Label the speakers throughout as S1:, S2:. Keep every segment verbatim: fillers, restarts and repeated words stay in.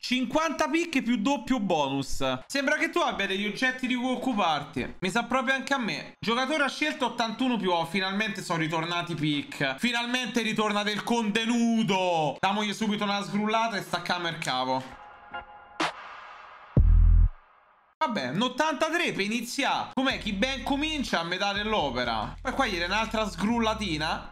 S1: cinquanta picche più doppio bonus. Sembra che tu abbia degli oggetti di cui occuparti. Mi sa proprio anche a me. Giocatore ha scelto ottantuno più. Oh, finalmente sono ritornati pick. Finalmente ritorna del contenuto. Damogli subito una sgrullata e staccamo il cavo. Vabbè, un ottantatré per iniziare. Com'è? Chi ben comincia a metà dell'opera. Poi qua gli dai un'altra sgrullatina.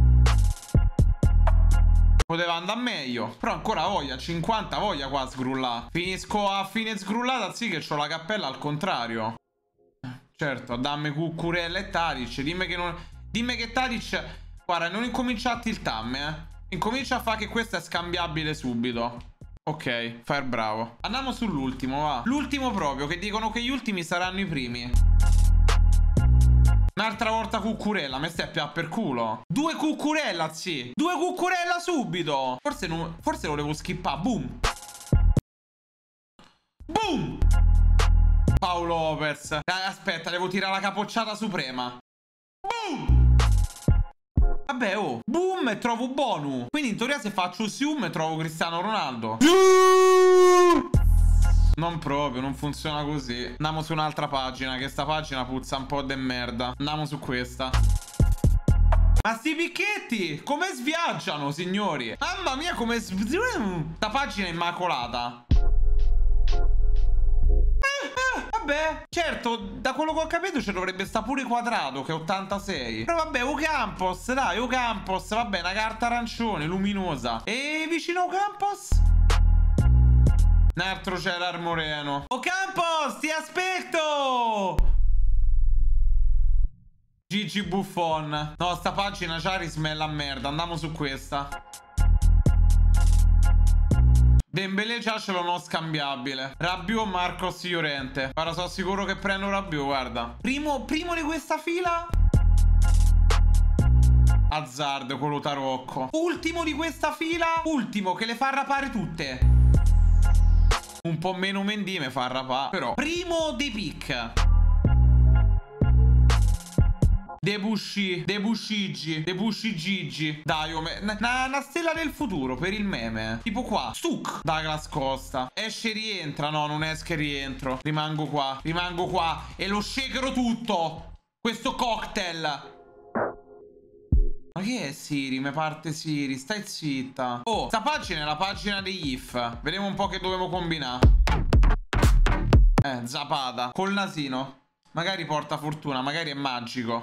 S1: Poteva andare meglio. Però ancora voglia, cinquanta voglia qua a sgrullare. Finisco a fine sgrullata, sì che c'ho la cappella al contrario. Certo, dammi Cucurella e Tadic. Dimmi che non... Dimmi che Tadic... Guarda, non incomincia a tiltarmi, eh. Incomincia a fare che questo è scambiabile subito. Ok, fai il bravo. Andiamo sull'ultimo, va. L'ultimo proprio, che dicono che gli ultimi saranno i primi. Un'altra volta Cucurella, me stai a pià per culo. Due Cucurella, sì. Due Cucurella subito. Forse, non... Forse volevo skippare. Boom. Boom. Paolo Lopez. Eh, aspetta, devo tirare la capocciata suprema. Boom. Vabbè, oh. Boom e trovo Bonu. Quindi in teoria se faccio zoom trovo Cristiano Ronaldo. Non proprio, non funziona così. Andiamo su un'altra pagina, che sta pagina puzza un po' de merda. Andiamo su questa. Ma sti picchetti come sviaggiano, signori. Mamma mia, come sta pagina è immacolata. Vabbè, certo, da quello che ho capito ci dovrebbe sta pure quadrato, che è ottantasei. Però vabbè, Ocampos, dai, Ocampos. Vabbè, una carta arancione, luminosa. E vicino a Ocampos un altro Gerard Moreno. Ocampos, ti aspetto. Gigi Buffon. No, sta pagina Charisma è la merda. Andiamo su questa. Dembélé già ce l'ho non scambiabile. Rabiot, Marcos, Llorente. Guarda, sono sicuro che prendo Rabiot, guarda. Primo, primo di questa fila Hazard, quello tarocco. Ultimo di questa fila. Ultimo, che le fa rapare tutte. Un po' meno Mendy me fa rapare. Però primo dei pick. Debussy, Debussy, Debussy Gigi. Dai, una, una stella del futuro per il meme. Tipo qua, Stuck. Douglas Costa. Esce e rientra. No, non esce e rientro. Rimango qua, rimango qua. E lo shakero tutto. Questo cocktail. Ma che è Siri? Me parte Siri. Stai zitta. Oh, sta pagina è la pagina degli if. Vediamo un po' che dobbiamo combinare. Eh, Zapata. Col nasino. Magari porta fortuna, magari è magico.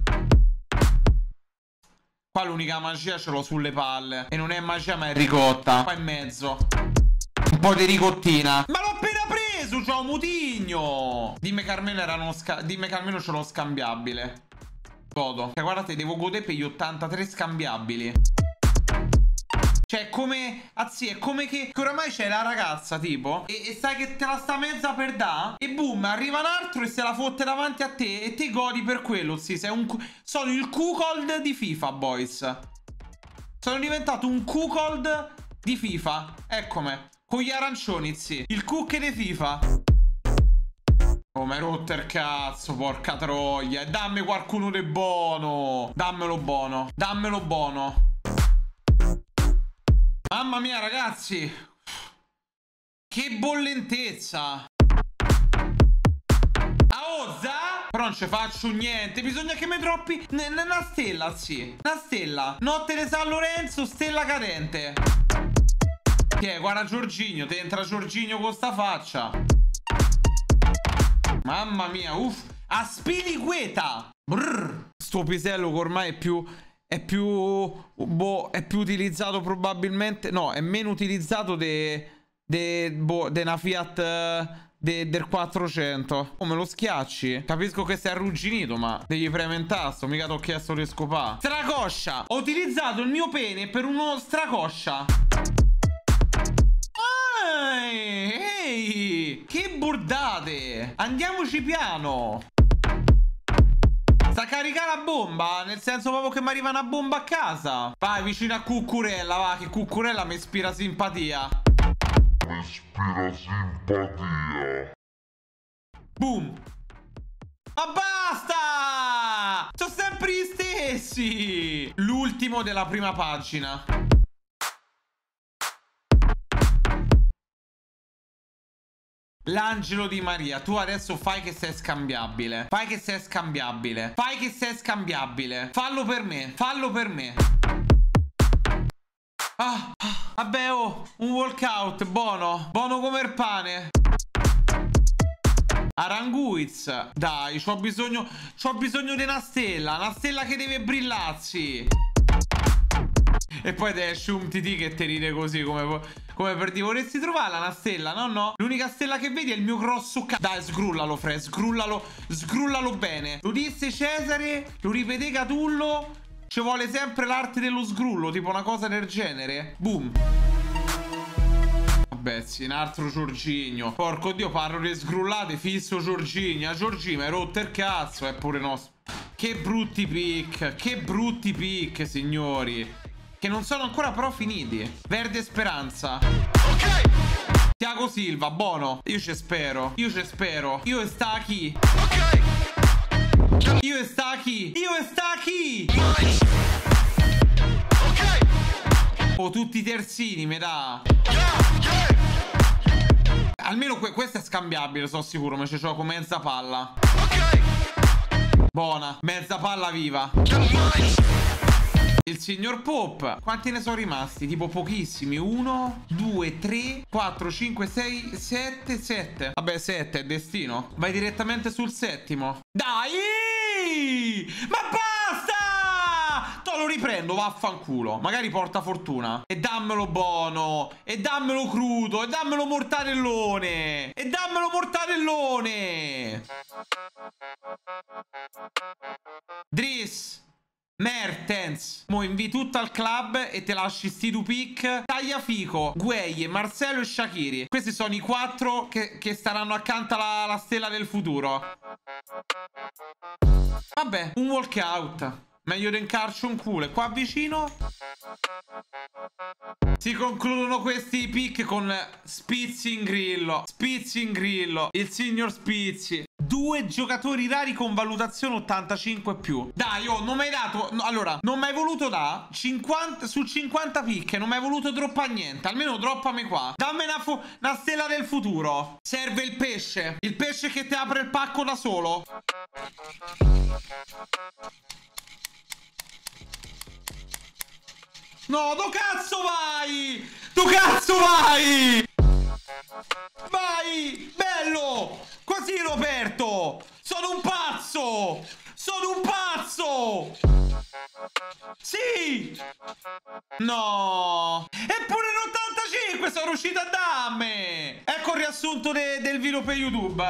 S1: Qua l'unica magia ce l'ho sulle palle. E non è magia ma è ricotta. Qua in mezzo un po' di ricottina. Ma l'ho appena preso, c'ho un mutigno. Dimmi che almeno erano sca... Dimmi che almeno ce l'ho scambiabile. Godo. Cioè guardate, devo godere per gli ottantatré scambiabili. Cioè come... Anzi è come che, che oramai c'è la ragazza tipo e, e sai che te la sta mezza per da. E boom, arriva un altro e se la fotte davanti a te. E te godi per quello, sì. Sei un... Sono il cuckold di FIFA, boys. Sono diventato un cuckold di FIFA. Eccome. Con gli arancioni, sì. Il cook di FIFA. Oh, mi hai rotto il cazzo, porca troia. E dammi qualcuno di buono. Dammelo buono. Dammelo buono. Mamma mia, ragazzi. Che bollentezza. Aozza? Però non ci faccio niente. Bisogna che mi troppi una stella, sì. Una stella. Notte di San Lorenzo, stella cadente. Che è? Guarda Giorginio. Ti entra Giorginio con sta faccia. Mamma mia, uff. Aspiliqueta. Brrr. Sto pisello che ormai è più... È più... Boh, è più utilizzato probabilmente... No, è meno utilizzato de... De... Boh, de una Fiat... De, del quattrocento. Come lo schiacci? Capisco che sei arrugginito, ma devi premere un tasto. Mica ti ho chiesto di scopare. Stracoscia. Ho utilizzato il mio pene per uno stracoscia. Ehi, che bordate. Andiamoci piano. Sta a caricare la bomba. Nel senso proprio che mi arriva una bomba a casa. Vai vicino a Cucurella. Va, che Cucurella mi ispira simpatia.
S2: Mi ispira simpatia.
S1: Boom. Ma basta. Sono sempre gli stessi. L'ultimo della prima pagina. L'Angelo Di Maria, tu adesso fai che sei scambiabile. Fai che sei scambiabile. Fai che sei scambiabile. Fallo per me. Fallo per me. Ah, ah, vabbè, oh, un walkout, buono. Buono come il pane. Aranguiz, dai, c'ho bisogno. C'ho bisogno di una stella. Una stella che deve brillarsi. E poi te esce un T T che ti ride così come, come per dire vorresti trovarla una stella. No, no, l'unica stella che vedi è il mio grosso c***o. Dai, sgrullalo, Fred, sgrullalo. Sgrullalo bene. Lo disse Cesare, lo ripete Catullo. Ci vuole sempre l'arte dello sgrullo, tipo una cosa del genere. Boom. Vabbè, sì, un altro Giorginio. Porco Dio, parlo di sgrullate, fisso Giorginio. Giorginio, mi hai rotto il cazzo, è pure nostro. Che brutti pick, che brutti pick, signori. Che non sono ancora però finiti. Verde Speranza. Ok. Thiago Silva, buono. Io ci spero, io ci spero. Io e sta chi? Ok. Io e sta chi? Io e sta chi? Nice. Ok. Oh, tutti i terzini, mi dà. Yeah, yeah. Almeno que questo è scambiabile, sono sicuro. Ma ci gioco mezza palla. Ok. Buona, mezza palla viva. Nice. Il signor Pop. Quanti ne sono rimasti? Tipo pochissimi. uno, due, tre, quattro, cinque, sei, sette, sette. Vabbè, sette è destino. Vai direttamente sul settimo. Dai! Ma basta! Te lo riprendo, vaffanculo. Magari porta fortuna. E dammelo buono. E dammelo crudo. E dammelo mortadellone. E dammelo mortadellone. Driss. Mertens. Mo invi tutto al club e te lasci sti due pick. Tagliafico, Gueye, Marcelo e Shaqiri. Questi sono i quattro che, che staranno accanto alla, alla stella del futuro. Vabbè, un walkout. Meglio di incarcio un culo. E qua vicino si concludono questi pick con Spizzi in grillo. Spizzi in grillo. Il signor Spizzi. Due giocatori rari con valutazione ottantacinque più. Dai, oh, non mi hai dato. No, allora, non mi hai voluto da cinquanta su cinquanta picche. Non mi hai voluto droppare niente. Almeno droppami qua. Dammi una, una stella del futuro. Serve il pesce. Il pesce che ti apre il pacco da solo. No, do cazzo vai! Do cazzo vai! Vai! Bello! Così l'ho aperto! Sono un pazzo! Sono un pazzo! Sì! No! Eppure l'ottantacinque sono riuscito a darmi! Ecco il riassunto de del video per YouTube.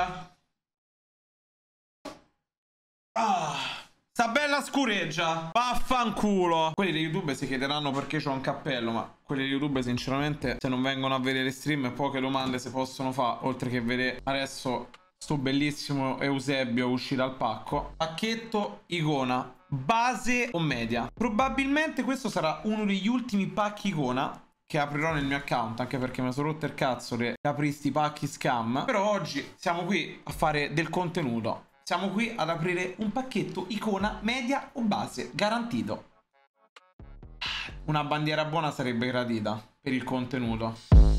S1: Ah! Sta bella scureggia. Vaffanculo. Quelli di YouTube si chiederanno perché c'ho un cappello, ma quelli di YouTube sinceramente se non vengono a vedere le stream poche domande si possono fare, oltre che vedere adesso sto bellissimo Eusebio uscito dal pacco. Pacchetto icona base o media. Probabilmente questo sarà uno degli ultimi pacchi icona che aprirò nel mio account, anche perché mi sono rotto il cazzo di aprire sti pacchi scam. Però oggi siamo qui a fare del contenuto. Siamo qui ad aprire un pacchetto icona media o base, garantito. Una bandiera buona sarebbe gradita per il contenuto.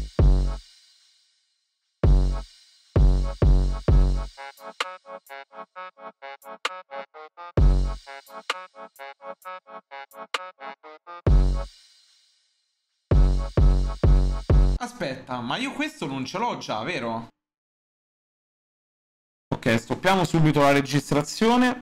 S1: Aspetta, ma io questo non ce l'ho già, vero? Ok, stoppiamo subito la registrazione.